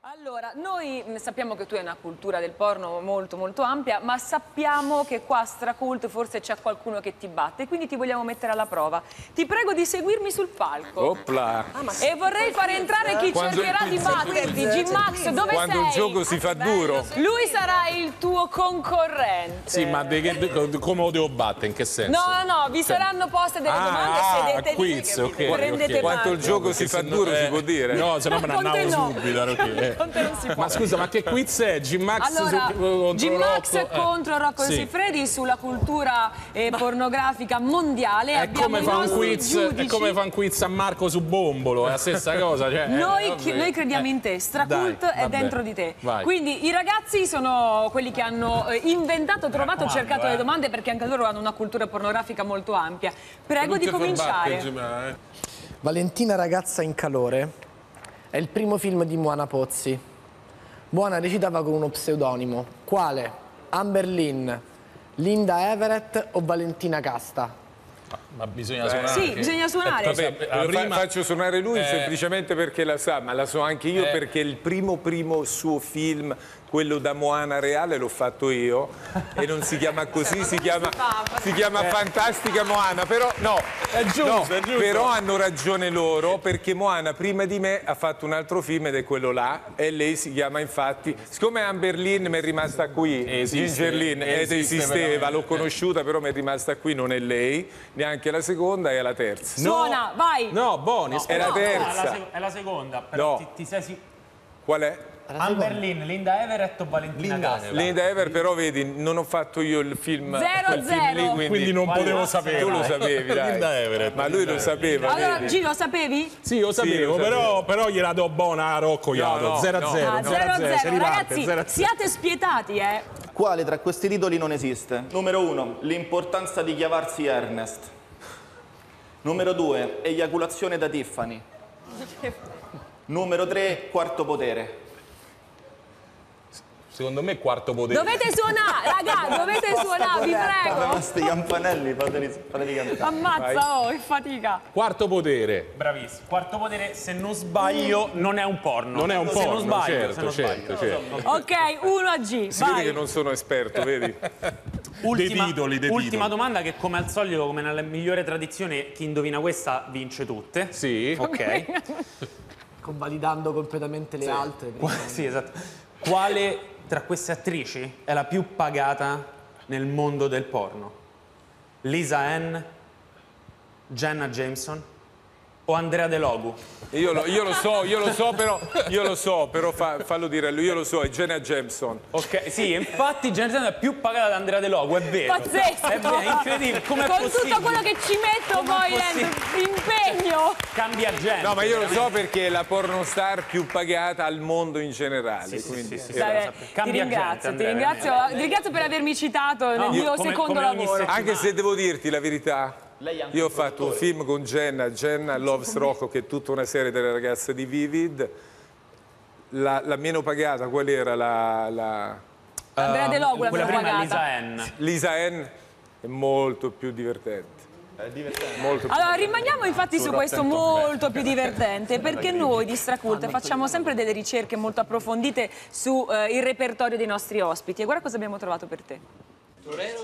Allora, noi sappiamo che tu hai una cultura del porno molto molto ampia, ma sappiamo che qua a Stracult forse c'è qualcuno che ti batte, quindi ti vogliamo mettere alla prova. Ti prego di seguirmi sul palco. Opla. E vorrei far entrare chi cercherà di batterti. G-Max, dove sei? Quando il gioco si fa duro. Lui sarà il tuo concorrente. Sì, ma come lo devo battere? In che senso? No, vi saranno poste delle domande e sedete quiz, lì. ok. Prendete Quanto il gioco si fa duro si può dire. No, se no me ne andavo subito. Con te non si può. Ma scusa, ma che quiz è? G-Max allora, contro G-Max Rocco? contro Rocco Sì. Siffredi sulla cultura pornografica mondiale. È come fa un quiz a Marco su Bombolo, è la stessa cosa. Cioè, noi crediamo in te, Stracult è dentro di te. Vai. Quindi i ragazzi sono quelli che hanno inventato, trovato, cercato le domande, perché anche loro hanno una cultura pornografica molto ampia. Prego di cominciare. Valentina ragazza in calore è il primo film di Moana Pozzi. Moana recitava con uno pseudonimo. Quale? Amber Lynn, Linda Everett o Valentina Casta? Ma bisogna suonare. Sì, bisogna suonare. Vabbè, faccio suonare lui semplicemente perché la sa, ma la so anche io perché il primo suo film, quello da Moana reale, l'ho fatto io e non si chiama così, si chiama Fantastica Moana, però È giusto. però hanno ragione loro perché Moana prima di me ha fatto un altro film ed è quello là e lei si chiama infatti, siccome Amber Lynn mi è rimasta qui, Ginger Lynn esisteva, l'ho conosciuta però mi è rimasta qui, non è lei, neanche la seconda e la terza. Suona, vai. No, Boni, È la terza. È la seconda, però No. ti sei Qual è? Amber Lynn, Linda Everett o Valentina Casta? Linda Ever, però vedi, non ho fatto io il film, 0-0. quindi non potevo sapere. tu lo sapevi, dai. Linda Everett. Ma lui lo sapeva. Allora, vedi? Gino, sapevi? Sì, lo sapevo, lo sapevo. però gliela do buona a Rocco Iato. No, 0-0. 0-0. Ragazzi, siate spietati, Quale tra questi titoli non esiste? Numero 1, l'importanza di chiavarsi Ernest. Numero 2, eiaculazione da Tiffany. Numero 3, quarto potere. Secondo me quarto potere. Dovete suonare, raga, dovete suonare, vi prego. Questi campanelli, fateli cantare. Ammazza, che fatica. Quarto potere. Bravissimo. Quarto potere, se non sbaglio, non è un porno. Non è un Se porno, non sbaglio, certo, certo. Ok, 1-G, Si vede che vai. non sono esperto, vedi? Ultima domanda che, come al solito, come nella migliore tradizione, chi indovina questa vince tutte. Sì. Ok. Convalidando completamente le altre. Sì, esatto. Quale tra queste attrici è la più pagata nel mondo del porno? Lisa Ann, Jenna Jameson o Andrea De Logu? Io lo so, però fallo dire a lui, io lo so, è Jenna Jameson. Ok, sì, infatti Jenna Jameson è più pagata da Andrea De Logu, è vero. Pazzesco. È vero, è incredibile. Com'è Con possibile? tutto quello che ci metto poi, l'impegno. Cambia gente. No, ma io lo so perché è la pornostar più pagata al mondo in generale. Quindi, Dai, Cambia gente, ti ringrazio per avermi citato nel mio secondo come ogni lavoro. anche se devo dirti la verità, io ho fatto un film con Jenna Loves Rocco, che è tutta una serie delle ragazze di Vivid. La meno pagata, qual era Andrea De Logu, la quella meno prima è Lisa pagata. Ann. Lisa Ann è molto più divertente. Molto più Allora, rimaniamo infatti su questo molto più divertente, perché noi di Stracult facciamo sempre delle ricerche molto approfondite sul repertorio dei nostri ospiti. E guarda cosa abbiamo trovato per te.